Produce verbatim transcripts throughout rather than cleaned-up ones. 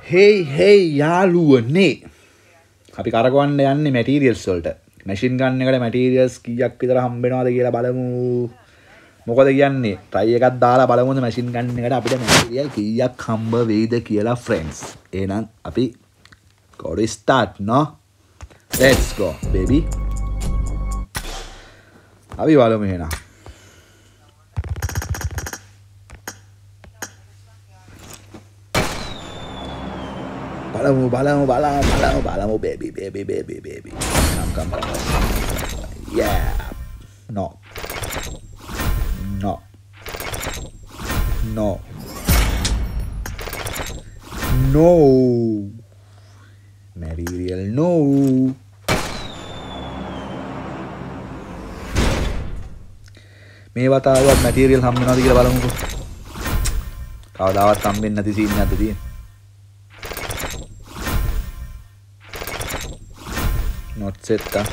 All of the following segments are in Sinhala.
Hey hey යාළුවනේ අපි කරකවන්න යන්නේ මැටීරියල්ස් වලට මැෂින් ගන් එකට මැටීරියල්ස් කීයක් විතර හම්බ වෙනවද කියලා බලමු මොකද කියන්නේ try එකක් දාලා බලමුද මැෂින් ගන් එකට අපිට මැටීරියල් කීයක් හම්බ වෙයිද කියලා friends එහෙනම් අපි go to start no let's go baby අපි බලමු එහෙනම් Balamu, balamu, balamu, balamu, balamu, baby, baby, baby, baby. Come, come, come, come. Yeah. No. No. No. No. Material, no. මේ වතාවත් මැටීරියල් හම්බ වෙනවද කියලා බලමුකෝ. කවදාවත් හම්බෙන්නේ නැති සීන් එකක්ද තියෙන්නේ. Not set ah.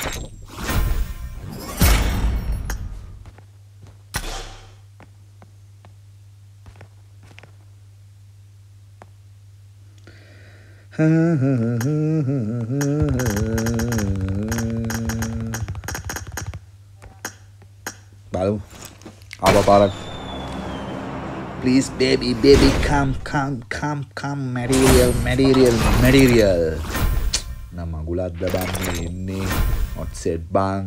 Balu apa parak please baby baby come come come come material material material nama gulad bang ini not set bang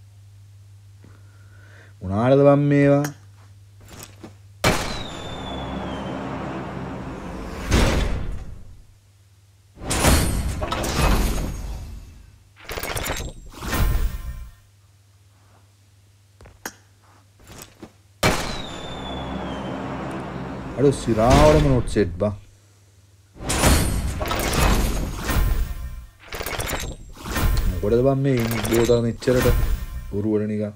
මොනවාද බම් මේවා අර සිරාවටම not set බං මොකටද බම් මේ බෝතල් මෙච්චරට උරුවල නිකන්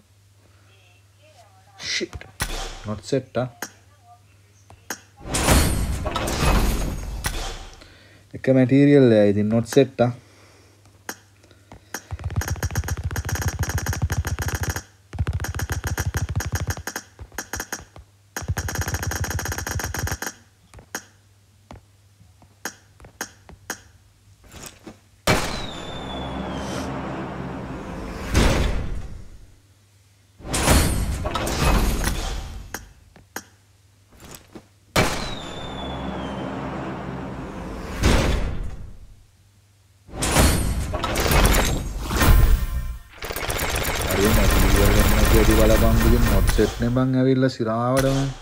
shit not set ah එක මැටීරියල් එකයි ඉතින් not set ah jadi wala bang bikin not set nih bang ngawilla sirawada man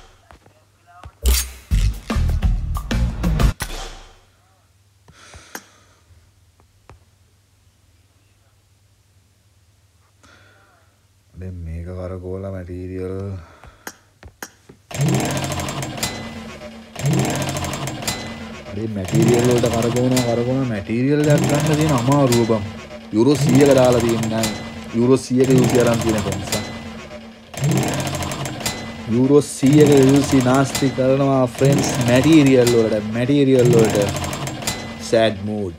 dan mega karakola material ada material lo udah karakona karakona material lihat kan tadi nama ruba bang euro siya ka dala තියෙන්නේ euro siya ka use aran තියෙන කොන්සා euro siya ka use nasty කරනවා friends material වලට material වලට sad mood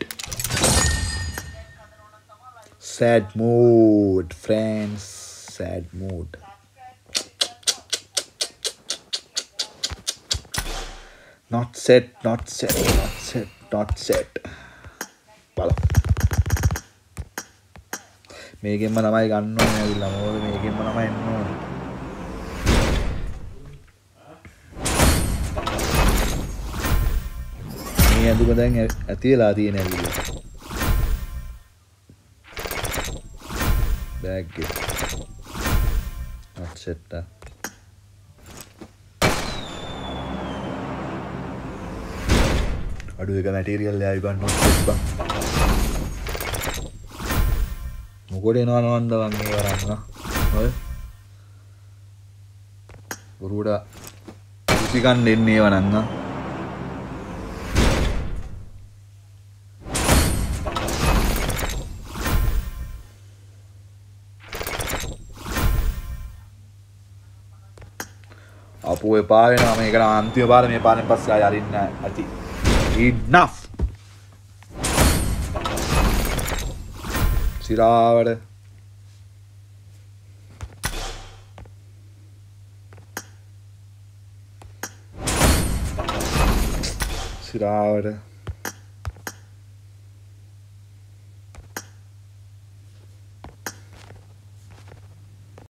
sad mood friends sad mood not set not set not set not set බලන්න මේකෙන්ම ළමයි ගන්න ඕනේ ඇවිල්ලා මොකද මේකෙන්ම ළමයි එන්න ඕනේ මේ අඳුම දැන් ඇතිලා තියෙන ඇවිල්ලා බෑග් එක not set ah අඩු එක මැටීරියල් එකයි බං not set බං මොකද එනවා නන්ද බං මේ වරන්න ඔය බොරුඩා කුසි ගන්න එන්නේ ඒව නං අපෝ එපා වෙනවා මේක නම් අන්තිම පාර මේ පාරෙන් පස්සේ ආය අරින්න ඇති enough සිරාවට සිරාවට